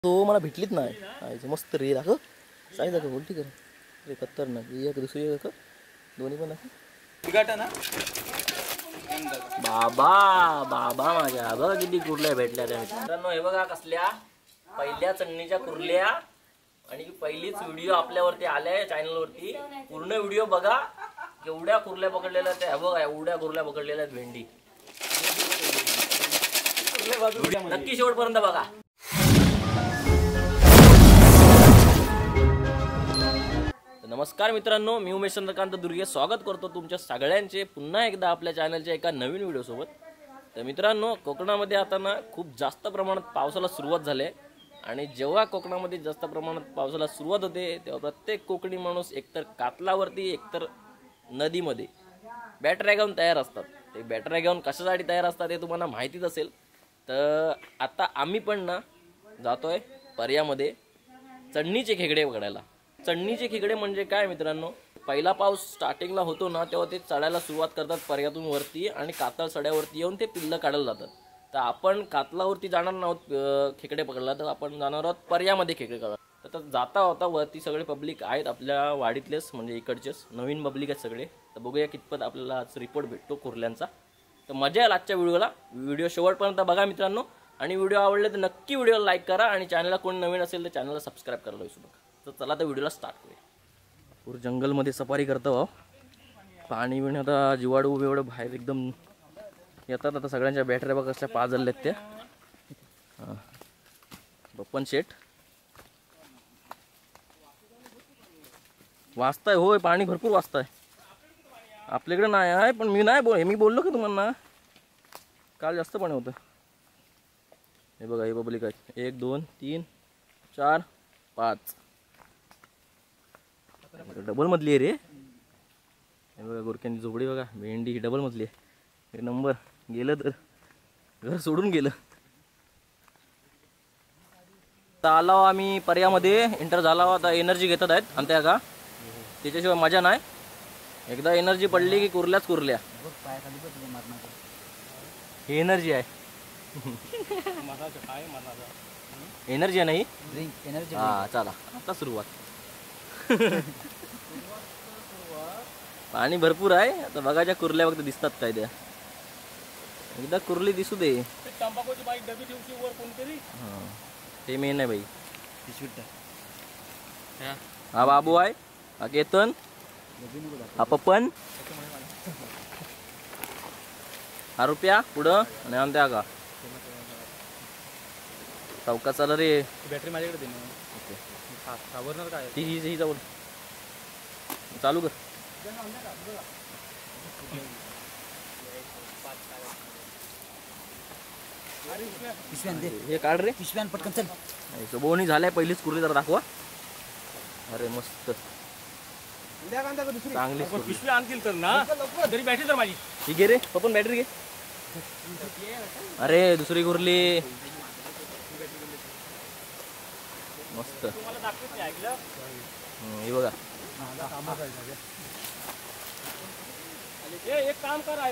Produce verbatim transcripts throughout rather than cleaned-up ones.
तो मला भेटलीच नाही आईची मस्त रे दाखव साई दाखव बोलती कर रे खतरनाक एक दुसरी दाखव दोन्ही पण दाखव ना बाबा बाबा माझ्या बघा किती कुर्ल्या भेटल्या त्या मित्रांनो. हे बघा कसल्या पहिल्या चढणीच्या कुर्ल्या आणि पहिलीच व्हिडिओ आपल्यावरती आलाय चॅनलवरती. पूर्ण व्हिडिओ बघा एवढ्या कुर्ल्या पकडलेल्या त्या बघा एवढ्या कुर्ल्या पकडलेल्या आहेत भेंडी. नक्की शेवटपर्यंत बघा. नमस्कार मित्रांनो, मी उमेश चंद्रकांत दुर्गे स्वागत करतो तुमच्या सगळ्यांचे पुन्हा एकदा आपल्या चॅनलच्या एका नवीन व्हिडिओ सोबत. तर मित्रांनो, कोकणामध्ये आता ना खूप जास्त प्रमाणात पावसाला सुरुवात झाली आहे आणि जेव्हा कोकणामध्ये जास्त प्रमाणात पावसाला सुरुवात होते तेव्हा प्रत्येक कोकणी माणूस एकतर कातलावरती एकतर नदीमध्ये बॅटऱ्या घेऊन तयार असतात. ते बॅटऱ्या घेऊन कशासाठी तयार असतात हे तुम्हाला माहितीच असेल. तर आता आम्ही पण ना जातोय पर्यामध्ये चढणीचे खेकडे पकडायला. चढणीचे खेकडे म्हणजे काय मित्रांनो, पहिला पाऊस स्टार्टिंगला होतो ना तेव्हा ते चढायला सुरुवात करतात पर्यातून वरती आणि कातळ सड्यावरती येऊन ते पिल्लं काढायला जातात. तर आपण कातलावरती जाणार नाहोत खेकडे पकडला, तर आपण जाणार आहोत पर्यामध्ये खेकडे काढा. तर जाता होता वरती सगळे पब्लिक आहेत आपल्या वाडीतलेच म्हणजे इकडचेच नवीन पब्लिक आहेत सगळे. तर बघूया कितपत आपल्याला आज रिपोर्ट भेटतो कुर्ल्यांचा. तर मजा येईल आजच्या व्हिडिओला. व्हिडिओ शेवटपर्यंत बघा मित्रांनो आणि व्हिडिओ आवडले तर नक्की व्हिडिओला लाईक करा आणि चॅनलला कोणी नवीन असेल तर चॅनलला सबस्क्राईब करायला विसरू नका. तर चला तर व्हिडिओला स्टार्ट करूया. पूर जंगलमध्ये सफारी करतो भाऊ. पाणी बिणी आता जिवाडू एवढं बाहेर एकदम येतात. आता सगळ्यांच्या बॅटऱ्या बघा कसल्या पाजल्यात त्या. हां बप्पन शेठ वाचताय होय, पाणी भरपूर वाचताय. आपल्याकडे नाही आहे पण मी नाही बोल मी बोललो की तुम्हाला काल जास्त पाणी होतं. हे बघा हे पब्लिक आहे एक दोन तीन चार पाच डबल मधली आहे रे. हे बघा गोरक्यांची झोपडी बघा भेंडी डबल मधली आहे. एक नंबर. गेलं तर घर सोडून गेलं. तर आलो आम्ही पर्यामध्ये एंटर झाला. आता एनर्जी घेतात आहेत आणि त्या का त्याच्याशिवाय मजा नाही. एकदा एनर्जी पडली की कुर्ल्याच कुर्ल्या. ही एनर्जी आहे एनर्जी आहे नाही एनर्जी. हा चला आता सुरुवात. पाणी भरपूर आहे. आता बघायच्या कुर्ल्या फक्त दिसतात काय त्या. एकदा कुर्ली दिसू दे. हा ते मेन आहे बाई. हा बाबू आहे हा केतन हा पप्पन हा रुपया पुढं आणि आमच्या का चौका चाल रे. बॅटरी माझ्याकडे दे ना. काय ती ही ही जाऊ चालू कर. हे काढ रे पिशव्यान पटकन चल. बोनी झालाय पहिलीच कुर्ली जरा दाखवा. अरे मस्त चांगली पिशवी आणतील तर ना तरी बॅटरी तर माझी ही घे रे पप्पन बॅटरी घे. अरे दुसरी कुर्ली मस्त. हे बघा एक काम करा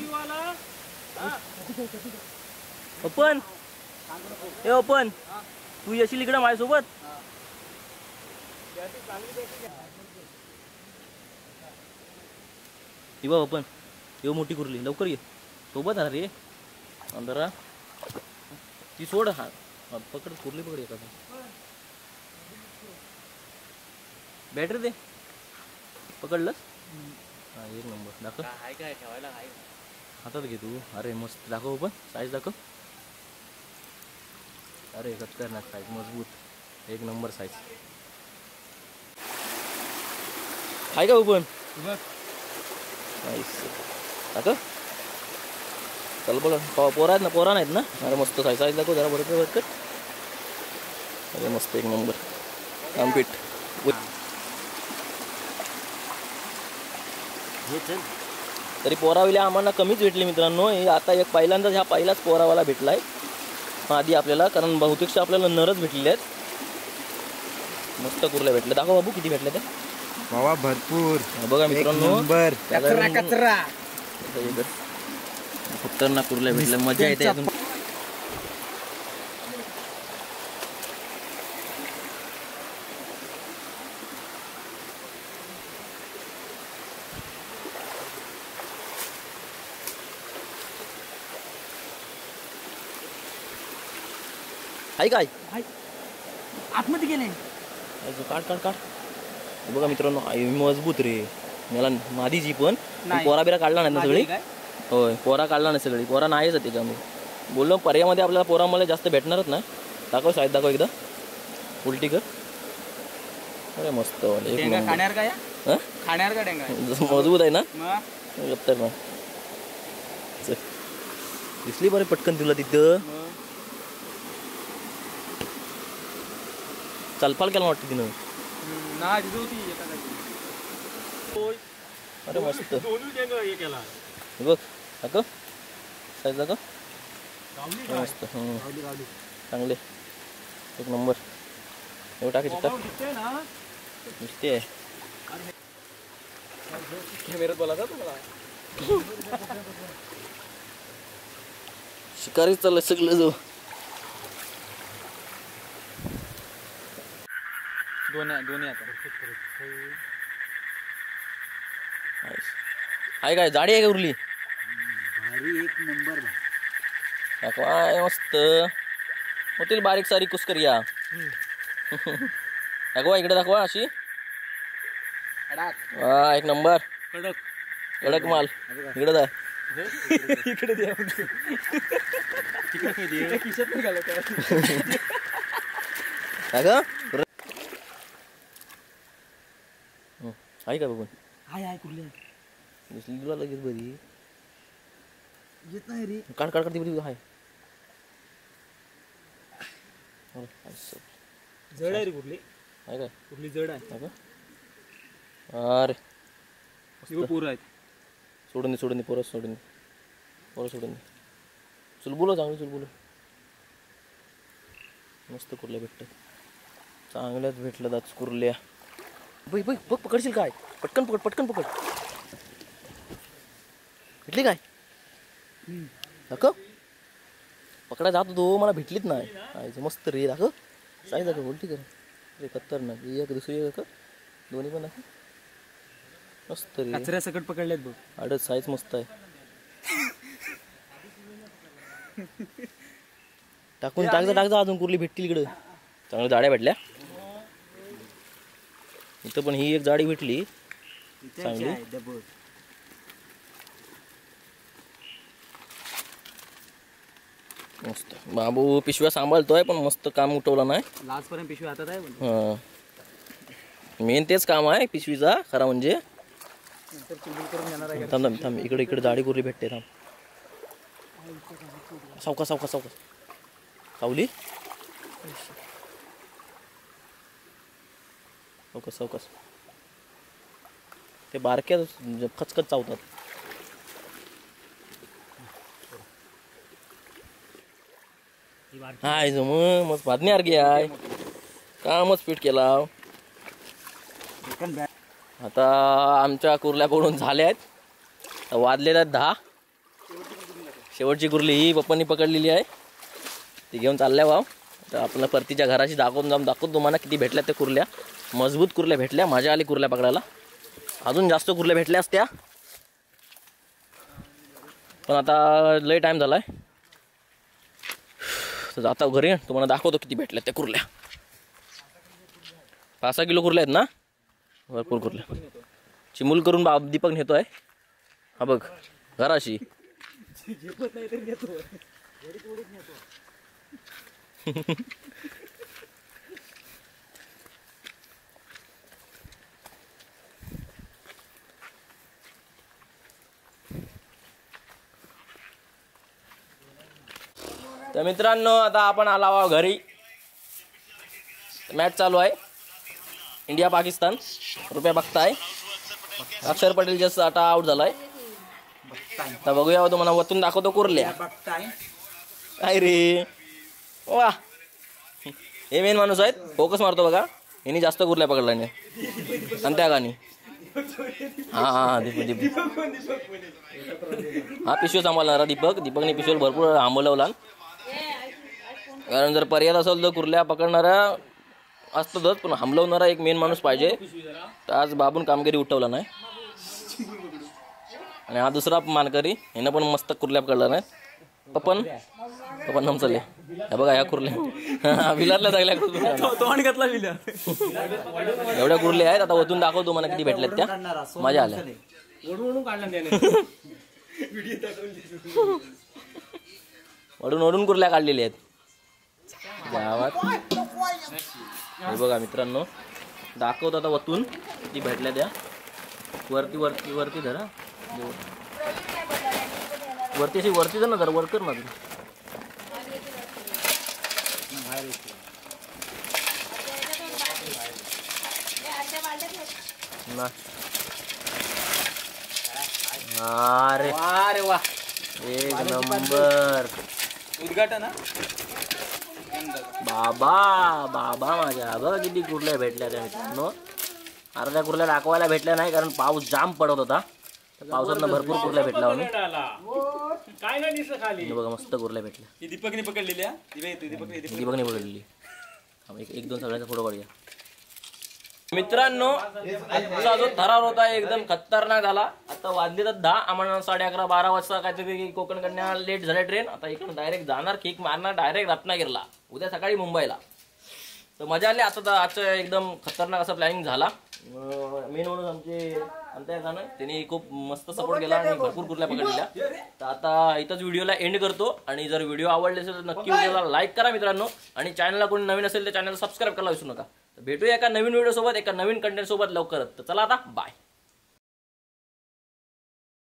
ओपन ए ओपन तू येशील इकडं माझ्यासोबत. ती बा ओपन येऊ मोठी कुर्ली लवकर ये सोबत. अरे अंदरा ती सोड. हा पकड कुर्ली पकड येतात. बॅटरी दे पकडलंस. हा एक नंबर दाखव काय ठेवायला हातात घे तू. अरे मस्त दाखव ओपन साईज दाखव. अरे खतरनाक साईज मजबूत एक नंबर साईज आहे का ओपन. दाखव चल बोला पोरा आहेत ना पोरा नाहीत ना. अरे मस्त साईज साईज दाखव जरा बरोबर बरकट. अरे मस्त एक नंबर कम्प्लीट. तरी पोराविल्या आम्हाला कमीच भेटली मित्रांनो. हे आता एक पहिल्यांदाच ह्या पहिलाच पोरावाला भेटलाय आधी आपल्याला, कारण बहुतेकशा आपल्याला नरच भेटलेले आहेत. मस्त कुर्ल्या भेटल्या. दाखव बाबू किती भेटल्या त्या. बाबा भरपूर बघा मित्रांनो खतरनाक कुर्ल्या भेटल्या. मजा येते. हाय काय आतमध्ये गेले. काढ काढ काढ बघा मित्रांनो, आई मजबूत रे. मला मादीची पण पोरा बिरा काढला नाही ना सगळी. होय पोरा काढला नाही सगळी, पोरा नाहीच त्याच्यामध्ये. बोललो पर्यामध्ये आपल्याला पोरामध्ये जास्त भेटणारच नाही. दाखव साईड दाखव एकदा, उलटी कर. अरे मस्त खाण्यावर काय खाण्यावर का डेंगा मजबूत आहे ना. तर ना दिसली बरे पटकन तुला तिथं. चालपाल केला वाटतं तिनं. अरे मस्त बघ दाखव साईज दाखव. मस्त चांगले एक नंबर. एवढं टाकायचं टाक नुसते कॅमेऱ्यात बोला शिकारी चाललंय सगळं. जो दोन्ही दोन्ही आता आहे काय जाडी आहे का उरली. एक नंबर काय मस्त होतील बारीक सारी कुस्कर या. दाखवा इकडे दाखवा अशी. हा एक नंबर कडक कडक माल. इकडे जाय इकडे द्या आहे का बघून. हाय हाय कुठली दिसली तुला लगेच बरी. येत नाही रे. काढ काढ काढ बरी हाय. जड आहे रे कुठली. आहे काय कुठली जड आहे. अरे पूर आहेत. सोडून दे सोडून दे पोरं सोडून दे पोरं सोडून दे. चुलबुलं चांगली चुलबुलं मस्त कुर्ल्या भेटतात. चांगल्याच भेटलं दाच कुर्ल्या. बघ बघ बघ पकडशील काय. पटकन पकड पटकन पकड. भेटली काय दाखव. पकडा जात होतो मला भेटलीच नाही. आयचं मस्त रे दाखव. साईज दाखव उलटी कर रे. कत्तर ना एक दुसरी दाखव. दोन्ही पण दाखव मस्त रे. कचऱ्या सकट पकडल्यात बघ. आडत साईज मस्त आहे. टाकून टाकजा टाकजा अजून कुर्ली भेटतील इकडं. चांगल्या जाड्या भेटल्या. इथं पण ही एक जाडी भेटली चांगली. मस्त बाबू पिशव्या सांभाळतोय पण मस्त काम उठवलं नाही. लास्टपर्यंत पिशवी हातात आहे. हा मेन तेच काम आहे पिशवीचा खरा म्हणजे. थांब थांब थांब इकडे इकडे जाडी कुर्ली भेटते. थांब सावकाश सावकाश सावकाश सावली. सावकाश सावकाश ते बारक्या खचखच चावतात. हाय मग मग भाजणी अर्गी आहे. कामच पीठ केला. आता आमच्या कुर्ल्या पकडून झाल्या आहेत. वाजलेल्या आहेत दहा. शेवटची कुर्ली ही पप्पांनी पकडलेली आहे. ती घेऊन चालल्या भाव. तर आपल्या परतीच्या घराशी दाखवून जाऊन दाखवतो तुम्हाला किती भेटल्या त्या कुर्ल्या. मजबूत कुर्ल्या भेटल्या. मजा आली कुर्ल्या पकडायला. अजून जास्त कुर्ल्या भेटल्या असत्या पण आता लय टाइम झालाय. तर आता घरी तुम्हाला दाखवतो किती भेटल्या त्या कुर्ल्या. पाच सहा किलो कुर्ल्या आहेत ना. भरपूर कुर्ल्या. चिमूल करून बाब दीपक नेतोय. हा बघ घराशी. तर मित्रांनो आता आपण आला आहोत घरी. मॅच चालू आहे इंडिया पाकिस्तान. रुपया बघताय. अक्षर पटेल जस्ट आता आउट झालाय. तर बघूया तुम्हाला वतून दाखवतो कुर्ल्या. काय रे वा हे मेन माणूस आहेत. फोकस मारतो बघा. यांनी जास्त कुर्ल्या पकडला नाही आणि त्या गाणी. हा हा दीपक दीपक हा पिशवी सांभाळणारा दीपक. दीपकने पिशवीवर भरपूर आंबवला. कारण जर पर्याय असेल तर कुर्ल्या पकडणारा असतोच पण हमलवणारा एक मेन माणूस पाहिजे. तर आज बाबून कामगिरी उठवला नाही. आणि हा दुसरा मानकरी यानं पण मस्त कुर्ल्या पकडला नाही. पण तो पण नम चालले हे बघा या कुर्ल्या विलारला लागल्या तोंड घातला विला एवढ्या कुर्ल्या आहेत. आता वतून दाखवतो मला किती भेटल्यात त्या. मजा आल्या. ओढून ओढून कुर्ल्या काढलेल्या आहेत गावात. हे बघा मित्रांनो दाखवतो आता वतून किती भेटल्या त्या. वरती वरती वरती धरा वरती अशी वरती धर ना जरा वर कर ना तू. अरे अरे वा एक नंबर उद्घाटन बाबा बाबा माझ्या बघा किती कुर्ल्या भेटल्या त्या मित्रांनो. अर्ध्या कुर्ल्या दाखवायला भेटल्या नाही कारण पाऊस जाम पडत होता. पावसातनं भरपूर कुर्ल्या भेटला आम्ही. बघा मस्त कुर्ल्या भेटल्या. दीपकने पकडलेल्या दीपकने दीपकने पकडलेली. एक एक दोन सगळ्यांचा फोटो काढूया मित्रांनो. आजचा जो थरार होता एकदम खतरनाक झाला. आता वाजले तर दहा आम्हाला साडे अकरा बारा वाजता काहीतरी कोकण कन्या लेट झाल्या ट्रेन. आता इकडून डायरेक्ट जाणार किक मारणार डायरेक्ट रत्नागिरीला उद्या सकाळी मुंबईला. तर मजा आली. आता तर आजचं एकदम खतरनाक असं प्लॅनिंग झाला. मेन म्हणून आमचे अंतया जाणं त्यांनी खूप मस्त सपोर्ट केला आणि भरपूर कुर्ल्या पकडलेल्या. तर आता इथंच व्हिडिओला एंड करतो. आणि जर व्हिडिओ आवडले असेल तर नक्की व्हिडिओला लाईक करा मित्रांनो. आणि चॅनलला कोणी नवीन असेल तर चॅनलला सबस्क्राईब करायला विसरू नका. भेटूया एका नवीन व्हिडिओ सोबत एका नवीन कंटेंट सोबत लवकरच. तर चला आता बाय.